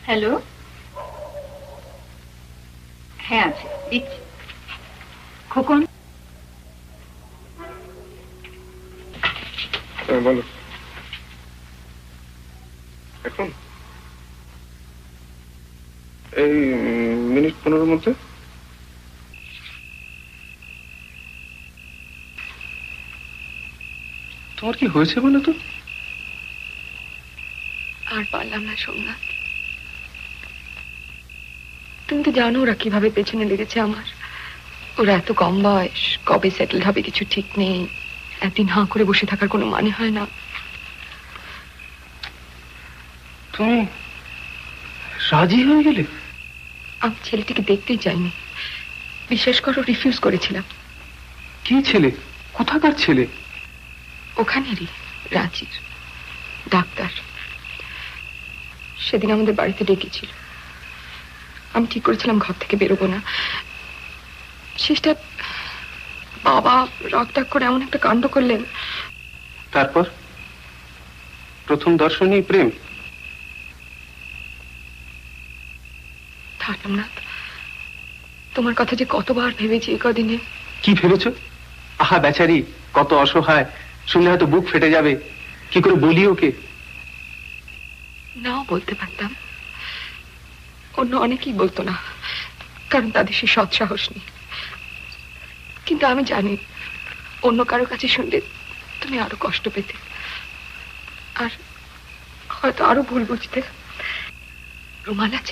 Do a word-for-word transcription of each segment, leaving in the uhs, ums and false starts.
Hello, হ্যাঁ আছে, দিচ্ছি। খোকন, বলো। এখন এই মিনিট পনেরোর মধ্যে তোমার কি হয়েছে বলো তো? আর পারলাম না সোমনাথ। তুমি তো জানো ওরা কিভাবে পেছনে লেগেছে আমার। ওরা এত কম বয়স, কবে সেটেল হবে কিছু ঠিক নেই। একদিন হাঁ করে বসে থাকার কোনো মানে হয় না। তুমি রাজি হয়ে গেলে? আমি ছেলেটিকে দেখতেই চাইনি, বিশ্বাস করো, রিফিউজ করেছিলাম। কি ছেলে? কোথাকার ছেলে? ওখানেরই, রাঁচির ডাক্তার। সেদিন আমাদের বাড়িতে ডেকেছিল। আমি ঠিক করেছিলাম ঘর থেকে বেরোবো না। শেষটা বাবা রাগ টাগ করে এমন একটা কাণ্ড করলেন। তারপর প্রথম দর্শনেই প্রেম? থাকলাম না। তোমার কথা যে কতবার ভেবেছি এই কদিনে। কি ভেবেছো? আহা বেচারি, কত অসহায়, শুনলে হয়তো বুক ফেটে যাবে। কি করে বলি ওকে? নাও বলতে পারতাম, অন্য অনেকেই বলতো না, কারণ তাদের সে সৎ সাহস নেই। কিন্তু আমি জানি অন্য কারো কাছে শুনলে তুমি আরো কষ্ট পেতে, আর হয়তো আরো ভুল বুঝতে। রুমাল আছে?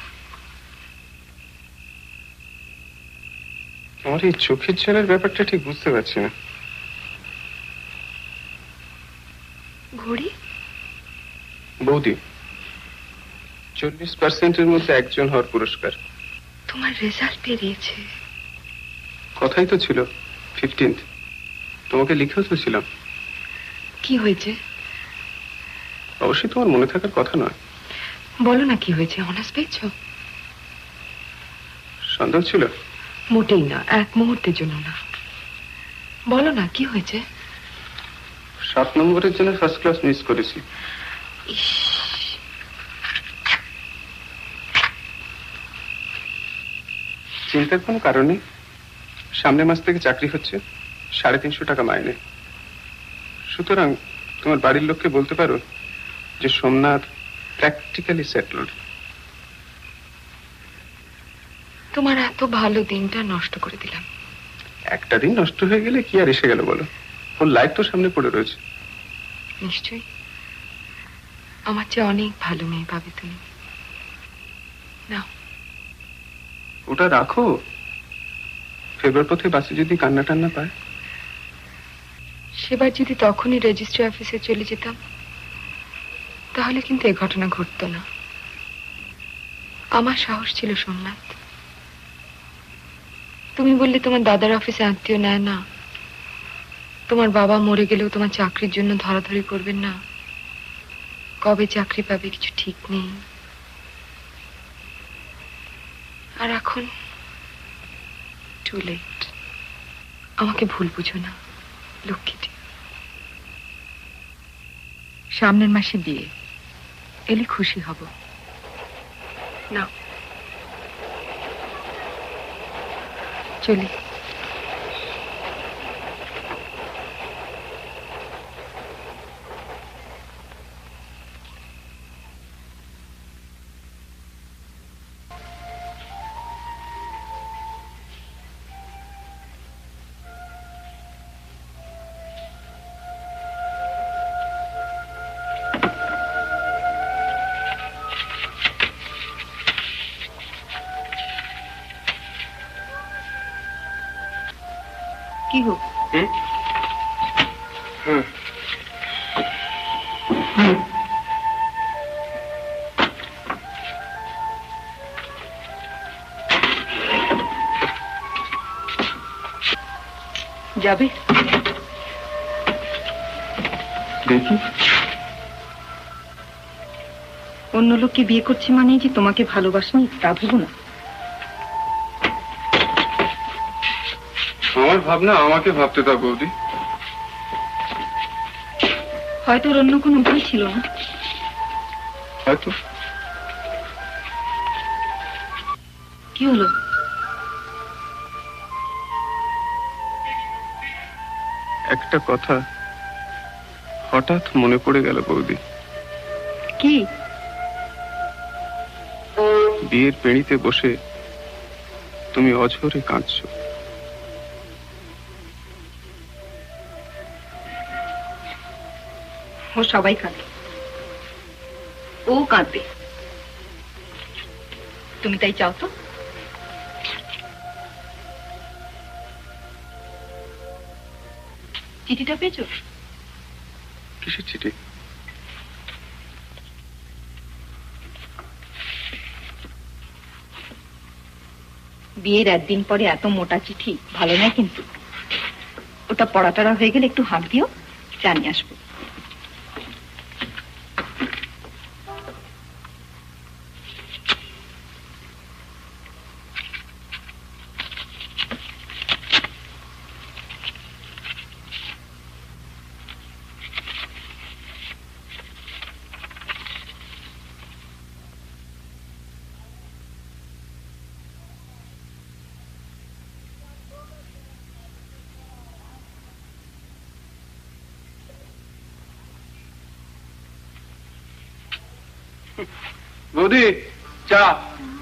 আমার এই চোখের জলের ব্যাপারটা ঠিক বুঝতে পারছি না। ঘড়ি? বৌদি, চল্লিশ পার্সেন্টের মধ্যে একজন হওয়ার পুরস্কার। তোমার রেজাল্ট বেরিয়েছে? কথাই তো ছিল ফিফটিন্থ। তোমাকে লিখেও তো ছিলাম। কি হয়েছে? অবশ্যই তোমার মনে থাকার কথা নয়। বলো না কি হয়েছে। অনার্স পেয়েছো? সন্দেহ ছিল? মোটেই না, এক মুহূর্তের জন্য না। বলো না কি হয়েছে। সাত নম্বরের জন্য ফার্স্ট ক্লাস মিস করেছি। চিন্তার কোনো কারণ নেই। সামনের মাস থেকে চাকরি হচ্ছে, সাড়ে তিনশো টাকা মাইনে। সুতরাং তোমার বাড়ির লোককে বলতে পারো যে সোমনাথ প্র্যাকটিক্যালি সেটলড। তোমার এত ভালো দিনটা নষ্ট করে দিলাম। একটা দিন নষ্ট হয়ে গেলে কি আর এসে গেল বলো? ওর লাইফ তো সামনে পড়ে রয়েছে। নিশ্চয়ই আমার চেয়ে অনেক ভালো মেয়ে পাবে তুমি। নাও ওটা রাখো। ফেরবার পথে বাসে যদি কান্না টান্না পায়। সেবার যদি তখনই রেজিস্ট্রি অফিসে চলে যেতাম তাহলে কিন্তু এই ঘটনা ঘটতো না। আমার সাহস ছিল সোমনাথ। তুমি বললে তোমার দাদার অফিসে আত্মীয় নেয় না, তোমার বাবা মরে গেলেও তোমার চাকরির জন্য ধরাধরি করবেন না, কবে চাকরি পাবে কিছু ঠিক নেই। আর এখন টু লেট। আমাকে ভুল বুঝো না লক্ষ্মীটি। সামনের মাসে বিয়ে, এলে খুশি হব। না চলি। কি হোক? যাবে? দেখি। অন্য লোককে বিয়ে করছি মানে যে তোমাকে ভালোবাসেনি তা ভেবো না। আমার ভাবনা আমাকে ভাবতে দাও বৌদি। হয়তো ওর অন্য কোনো ভুল ছিল না। হয়তো, কি হলো? একটা কথা হঠাৎ মনে পড়ে গেল বৌদি। কি? বিয়ের পেঁড়িতে বসে তুমি অঝরে কাঁদছো। ও সবাই কাঁদে, ও কাঁদবে, তুমি তাই চাও তো? চিঠিটা পেয়েছো? কিসের চিঠি? বিয়ের একদিন পরে এত মোটা চিঠি ভালো নয় কিন্তু। ওটা পড়াটারা হয়ে গেলে একটু হাঁক দিও, জানিয়ে আসবো। বৌদি, চা।